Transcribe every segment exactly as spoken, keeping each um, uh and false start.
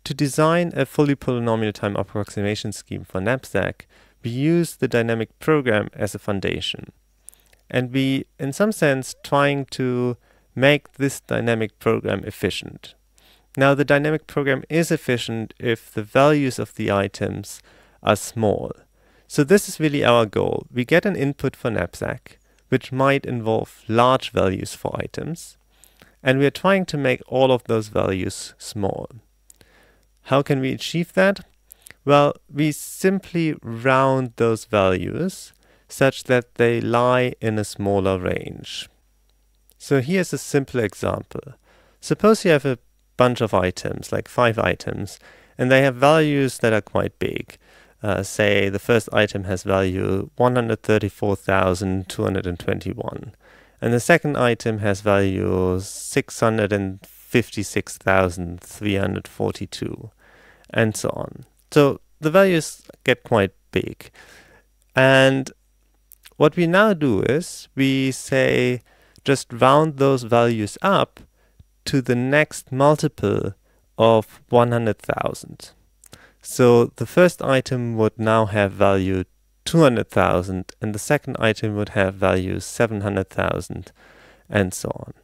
To design a fully polynomial time approximation scheme for knapsack, we use the dynamic program as a foundation. And we, in some sense, trying to make this dynamic program efficient. Now, the dynamic program is efficient if the values of the items are small. So this is really our goal. We get an input for knapsack, which might involve large values for items, and we are trying to make all of those values small. How can we achieve that? Well, we simply round those values such that they lie in a smaller range. So here's a simple example. Suppose you have a bunch of items, like five items, and they have values that are quite big. Uh, say the first item has value one hundred thirty-four thousand two hundred twenty-one, and the second item has value six hundred fifty-six thousand three hundred forty-two, and so on. So the values get quite big. And what we now do is we say just round those values up to the next multiple of one hundred thousand. So the first item would now have value two hundred thousand, and the second item would have value seven hundred thousand, and so on.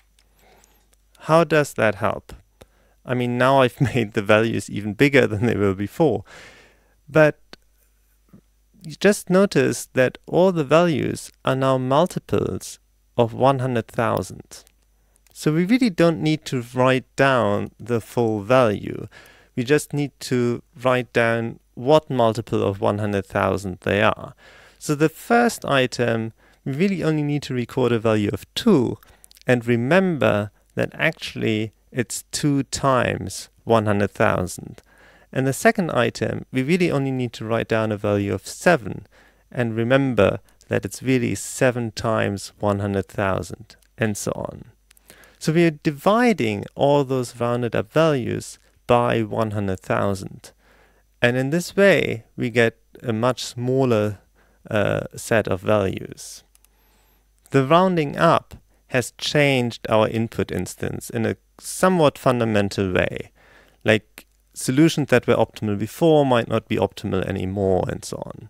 How does that help? I mean, now I've made the values even bigger than they were before, but you just notice that all the values are now multiples of one hundred thousand. So we really don't need to write down the full value. We just need to write down what multiple of one hundred thousand they are. So the first item, we really only need to record a value of two, and remember that actually it's two times one hundred thousand. And the second item, we really only need to write down a value of seven, and remember that it's really seven times one hundred thousand, and so on. So we are dividing all those rounded up values by one hundred thousand. And in this way, we get a much smaller uh, set of values. The rounding up has changed our input instance in a somewhat fundamental way. Like solutions that were optimal before might not be optimal anymore, and so on.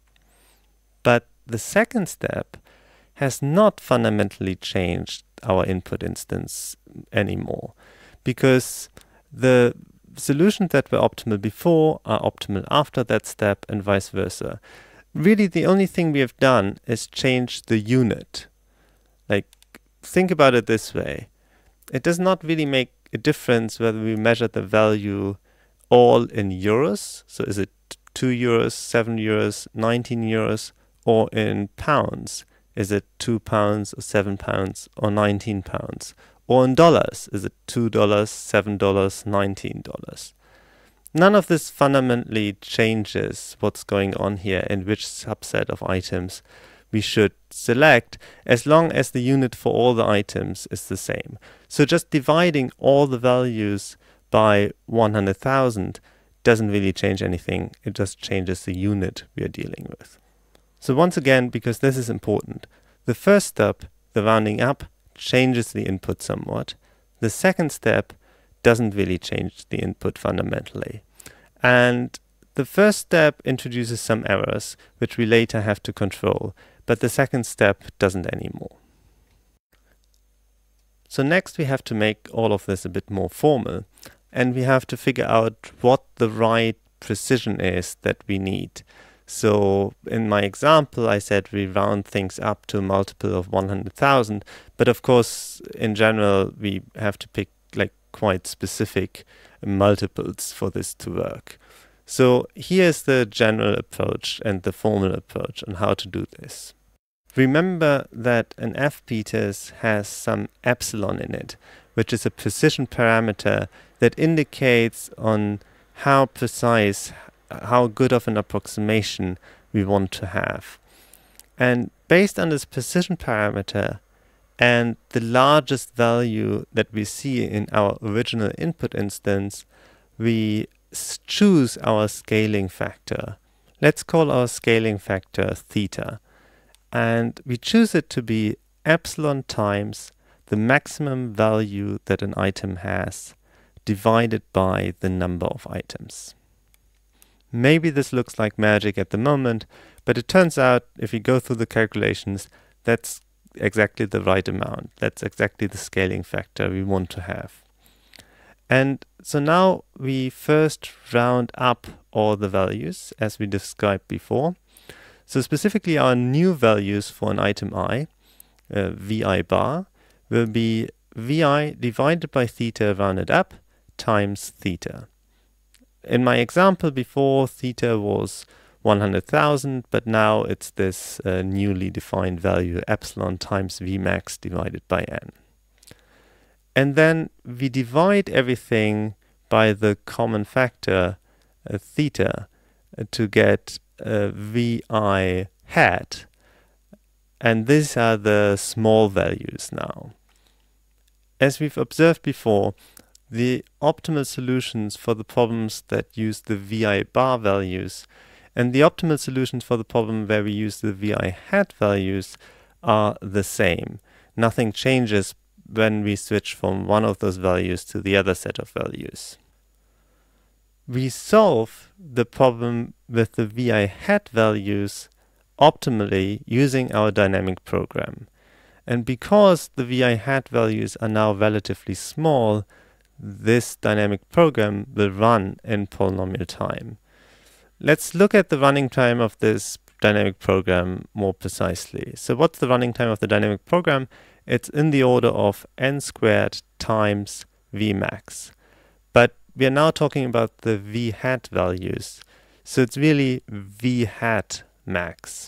But the second step has not fundamentally changed our input instance anymore, because the solutions that were optimal before are optimal after that step, and vice versa. Really, the only thing we have done is change the unit. Like, think about it this way. It does not really make a difference whether we measure the value all in euros, so is it two euros, seven euros, nineteen euros, or in pounds, is it two pounds, or seven pounds, or nineteen pounds? Or in dollars, is it two dollars, seven dollars, nineteen dollars? None of this fundamentally changes what's going on here and which subset of items we should select, as long as the unit for all the items is the same. So just dividing all the values by one hundred thousand doesn't really change anything. It just changes the unit we are dealing with. So once again, because this is important, the first step, the rounding up, changes the input somewhat. The second step doesn't really change the input fundamentally. And the first step introduces some errors, which we later have to control, but the second step doesn't anymore. So next we have to make all of this a bit more formal, and we have to figure out what the right precision is that we need. So in my example, I said we round things up to a multiple of one hundred thousand, but of course, in general, we have to pick like quite specific multiples for this to work. So here's the general approach and the formal approach on how to do this. Remember that an F P T E S has some epsilon in it, which is a precision parameter that indicates on how precise, how good of an approximation we want to have. And based on this precision parameter and the largest value that we see in our original input instance, we choose our scaling factor. Let's call our scaling factor theta. And we choose it to be epsilon times the maximum value that an item has divided by the number of items. Maybe this looks like magic at the moment, but it turns out, if you go through the calculations, that's exactly the right amount. That's exactly the scaling factor we want to have. And so now we first round up all the values as we described before. So specifically our new values for an item I, uh, vi bar, will be vi divided by theta rounded up times theta. In my example before, theta was one hundred thousand, but now it's this uh, newly defined value epsilon times Vmax divided by n. And then we divide everything by the common factor uh, theta uh, to get uh, Vi hat, and these are the small values now. As we've observed before, the optimal solutions for the problems that use the Vi bar values and the optimal solutions for the problem where we use the Vi hat values are the same. Nothing changes when we switch from one of those values to the other set of values. We solve the problem with the Vi hat values optimally using our dynamic program. And because the Vi hat values are now relatively small, this dynamic program will run in polynomial time. Let's look at the running time of this dynamic program more precisely. So what's the running time of the dynamic program? It's in the order of n squared times Vmax. But we are now talking about the V hat values. So it's really V hat max.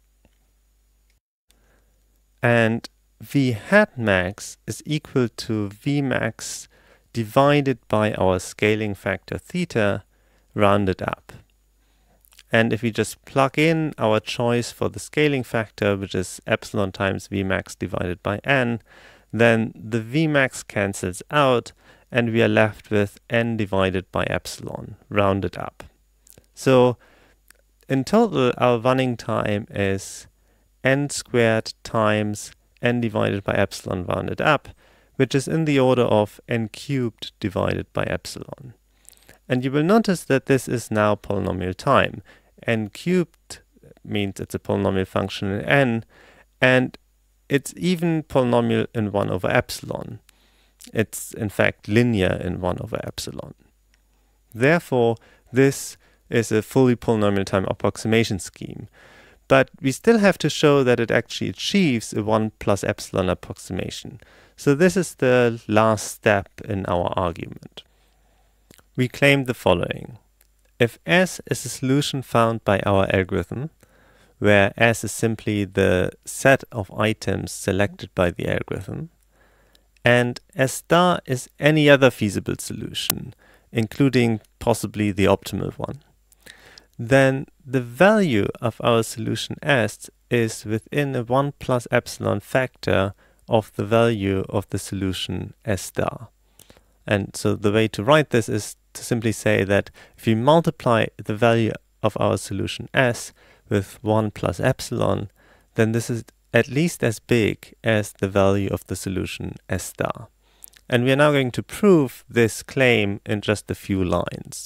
And V hat max is equal to Vmax divided by our scaling factor theta rounded up. And if we just plug in our choice for the scaling factor, which is epsilon times Vmax divided by n, then the Vmax cancels out and we are left with n divided by epsilon rounded up. So in total, our running time is n squared times n divided by epsilon rounded up, which is in the order of n cubed divided by epsilon. And you will notice that this is now polynomial time. N cubed means it's a polynomial function in n, and it's even polynomial in one over epsilon. It's in fact linear in one over epsilon. Therefore, this is a fully polynomial time approximation scheme. But we still have to show that it actually achieves a one plus epsilon approximation. So this is the last step in our argument. We claim the following. If S is a solution found by our algorithm, where S is simply the set of items selected by the algorithm, and S star is any other feasible solution, including possibly the optimal one, then the value of our solution S is within a one plus epsilon factor of the value of the solution S star. And so the way to write this is to simply say that if we multiply the value of our solution S with one plus epsilon, then this is at least as big as the value of the solution S star. And we are now going to prove this claim in just a few lines.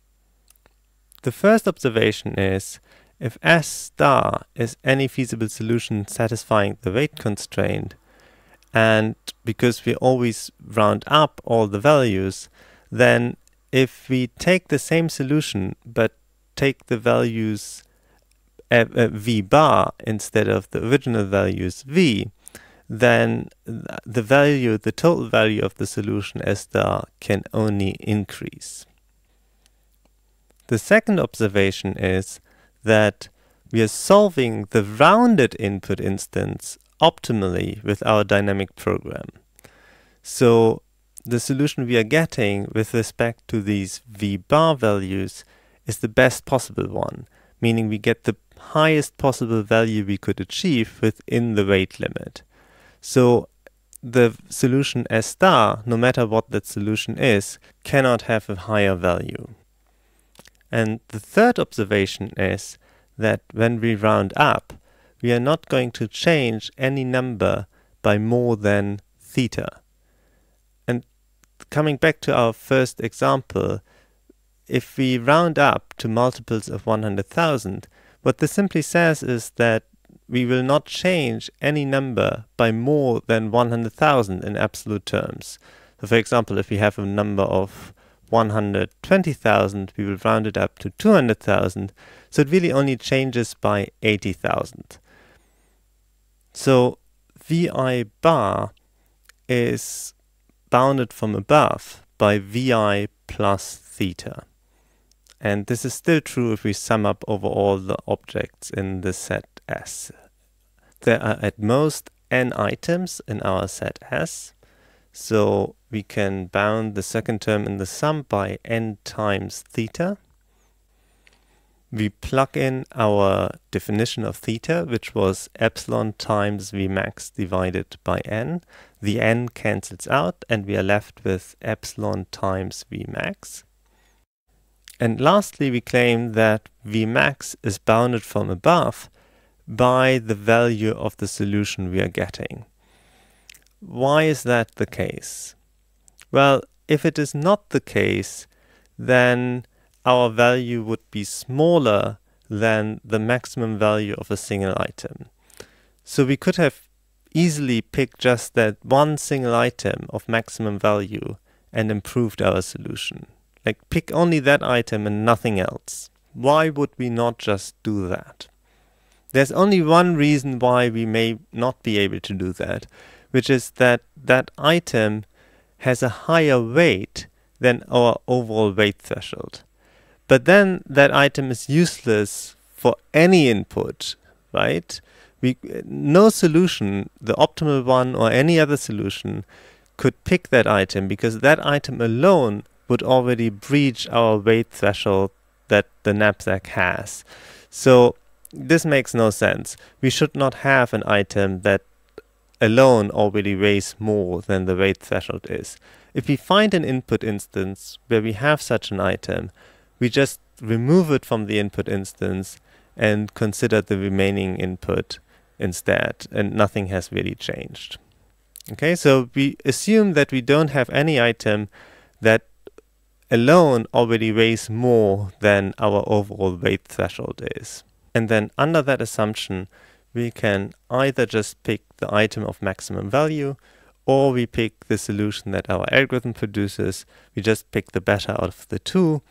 The first observation is, if S star is any feasible solution satisfying the weight constraint, and because we always round up all the values, then if we take the same solution but take the values uh, uh, V bar instead of the original values V, then the value, the total value of the solution S star can only increase. The second observation is that we are solving the rounded input instance optimally with our dynamic program. So the solution we are getting with respect to these V bar values is the best possible one, meaning we get the highest possible value we could achieve within the weight limit. So the solution S star, no matter what that solution is, cannot have a higher value. And the third observation is that when we round up, we are not going to change any number by more than theta. And coming back to our first example, if we round up to multiples of one hundred thousand, what this simply says is that we will not change any number by more than one hundred thousand in absolute terms. So for example, if we have a number of one hundred twenty thousand, we will round it up to two hundred thousand. So it really only changes by eighty thousand. So Vi bar is bounded from above by Vi plus theta. And this is still true if we sum up over all the objects in the set S. There are at most n items in our set S, so we can bound the second term in the sum by n times theta. We plug in our definition of theta, which was epsilon times Vmax divided by n. The n cancels out, and we are left with epsilon times Vmax. And lastly, we claim that Vmax is bounded from above by the value of the solution we are getting. Why is that the case? Well, if it is not the case, then our value would be smaller than the maximum value of a single item. So we could have easily picked just that one single item of maximum value and improved our solution. Like, pick only that item and nothing else. Why would we not just do that? There's only one reason why we may not be able to do that, which is that that item has a higher weight than our overall weight threshold. But then that item is useless for any input, right? We, no solution, the optimal one or any other solution, could pick that item because that item alone would already breach our weight threshold that the knapsack has. So this makes no sense. We should not have an item that alone already weighs more than the weight threshold is. If we find an input instance where we have such an item, we just remove it from the input instance and consider the remaining input instead, and nothing has really changed. Okay, so we assume that we don't have any item that alone already weighs more than our overall weight threshold is. And then under that assumption, we can either just pick the item of maximum value, or we pick the solution that our algorithm produces. We just pick the better out of the two.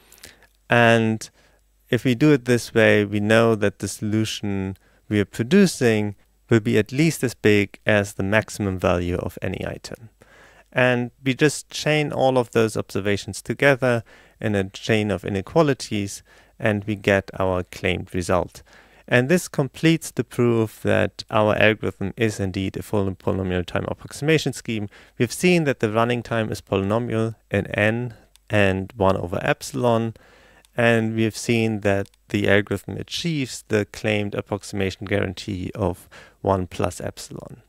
And if we do it this way, we know that the solution we are producing will be at least as big as the maximum value of any item. And we just chain all of those observations together in a chain of inequalities, and we get our claimed result. And this completes the proof that our algorithm is indeed a full polynomial time approximation scheme. We've seen that the running time is polynomial in n and one over epsilon, and we've seen that the algorithm achieves the claimed approximation guarantee of one plus epsilon.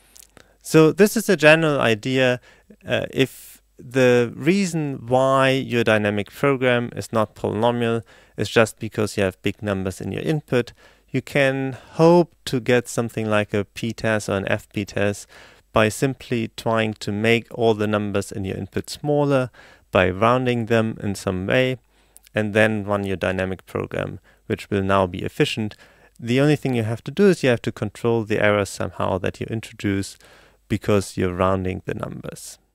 So this is a general idea. Uh, if the reason why your dynamic program is not polynomial is just because you have big numbers in your input, you can hope to get something like a p-test or an f-p-test by simply trying to make all the numbers in your input smaller by rounding them in some way, and then run your dynamic program, which will now be efficient. The only thing you have to do is you have to control the errors somehow that you introduce because you're rounding the numbers.